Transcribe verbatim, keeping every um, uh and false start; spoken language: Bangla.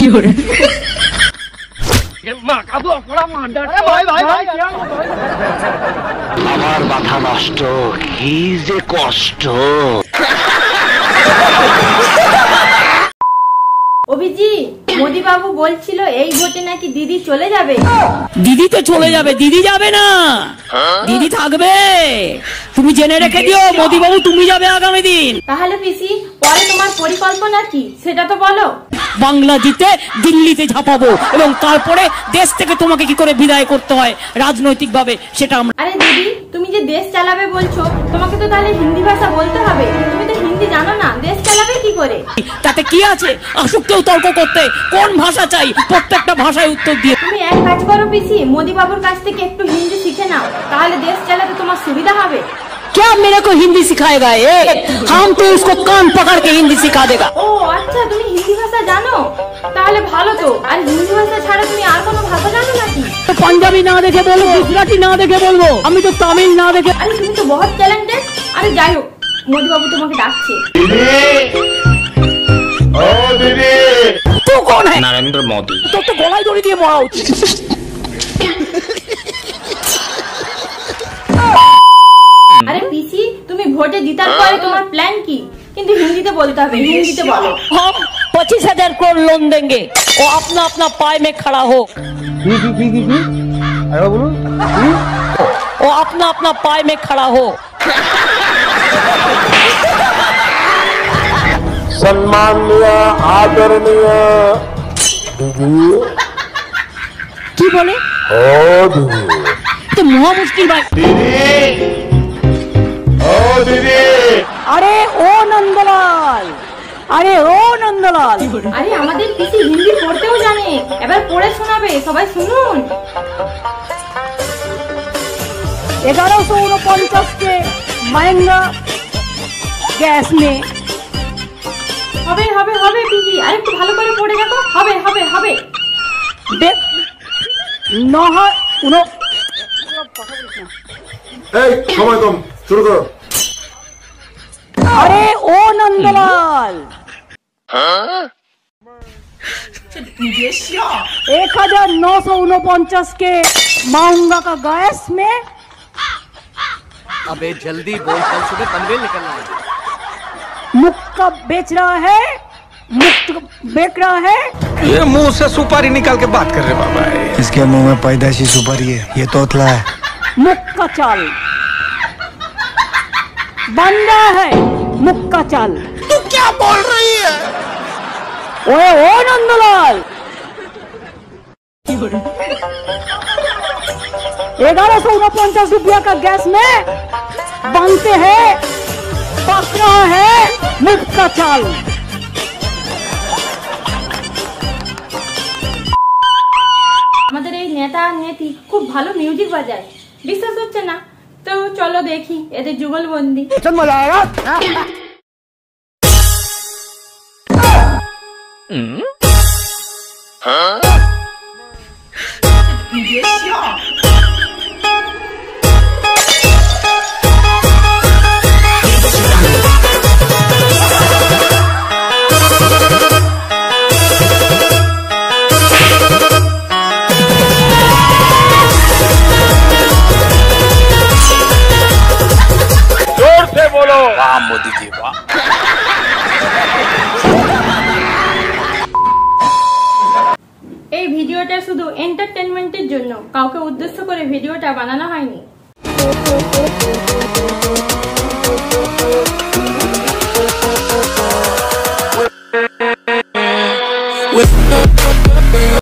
আমার মাথা নষ্ট, কি যে কষ্ট। অভিজি, মোদি বাবু বলছিল এই ভোটে নাকি দিদি চলে যাবে। দিদি তো চলে যাবে, দিদি যাবে না, দিদি থাকবে। তুমি জেনে রেখে দিও, মোদি বাবু তুমি যাবে আগামী দিন। তাহলে পিসি পরে তোমার পরিকল্পনা কি সেটা তো বলো। বাংলা জিতে দিল্লিতে ঝাঁপাবো এবং তারপরে দেশ থেকে তোমাকে কি করে বিদায় করতে হয় রাজনৈতিক ভাবে সেটা আমরা। আরে দিদি, তুমি যে দেশ চালাবে বলছো, তোমাকে তো তাহলে হিন্দি ভাষা বলতে হবে। তুমি তো হিন্দি জানো না, দেশ চালাবে কি করে? তাতে কি আছে, আসুক কেউ তর্ক করতে। কোন ভাষা চাই, প্রত্যেকটা ভাষায় উত্তর দিয়ে। তুমি এক কাজ করো পিসি, মোদি বাবুর কাছ থেকে একটু হিন্দি শিখে নাও, তাহলে দেশ চালাতে তোমার সুবিধা হবে। क्या मेरे को हिंदी सिखाएगा ये? हम तो इसको कान पकड़ के हिंदी सिखा देगा। ও আচ্ছা, তুমি হিন্দি ভাষা জানো, তাহলে ভালো তো। আর হিন্দি ভাষা ছাড়া তুমি আর কোনো ভাষা জানো নাকি? তো পাঞ্জাবি না দেখে বলবো, গুজরাটি না দেখে বলবো, আমি তো তামিল না দেখে। আরে তুমি তো বহুত ট্যালেন্টেড। আরে যাই হোক, মোদি বাবু তোমাকে ডাকছে। ও দিদি, তো কোন है? নরেন্দ্র মোদি। তো তো গলায় দড়ি দিয়ে মরা উচিত। আরে পিসি, তুমি ভোটে জিতার পরে তোমার প্ল্যান কি? কিন্তু হিন্দিতে বলতে হবে, হিন্দিতে বলো। हम पच्चीस हजार करोड़ लोन देंगे, वो अपना अपना पाए में खड़ा हो। वो अपना अपना पाए में खड़ा हो। सम्माननीय आदरणीय दीदी। की बोले? ओ दीदी, तो मुहा मुश्किल भाई। दीदी, ओ दीदी। अरे ओ नंदलाल, अरे ओ नंदलाल। আরে আমাদের পিসি হিন্দি পড়তেও জানে, এবার পড়ে শোনাবে, সবাই শুনুন। ग्यारह सौ उनपचास के महंगा गैस में। হবে হবে হবে পিসি, আর একটু ভালো করে পড়ে দেখো। হবে হবে হবে। নহ উনো। এই সময় কম, শুরু করো। अरे ओ नंदलाल, एक हजार नौ सौ उनपचास के महंगा का गैस में। अबे जल्दी बोल, कल सुबह पनवेल निकलना है। मुक्का बेच रहा है, मुक्त बेच रहा है। ये मुंह से सुपारी निकाल के बात कर रहे बाबा। इसके मुंह में पैदाइशी सुपारी है, ये तोतला है। मुक्का चाल बंदा है, मुक्का चाल। तू क्या बोल रही है? ओए ओ नंदलाल, ग्यारह सौ उनपचास रुपया का गैस में बनते हैं, पक रहा है मुक्का चाल। আমাদের এই নেতা নেত্রী খুব ভালো মিউজিক বাজায়, বিশ্বাস হচ্ছে না তো চলো দেখি এদের যুগলবন্দি। मजा आएगा। बोलो वाह मोदी जी वाह। এই ভিডিওটা শুধু এন্টারটেনমেন্টের জন্য, কাউকে উদ্দেশ্য করে ভিডিওটা বানানো হয়নি।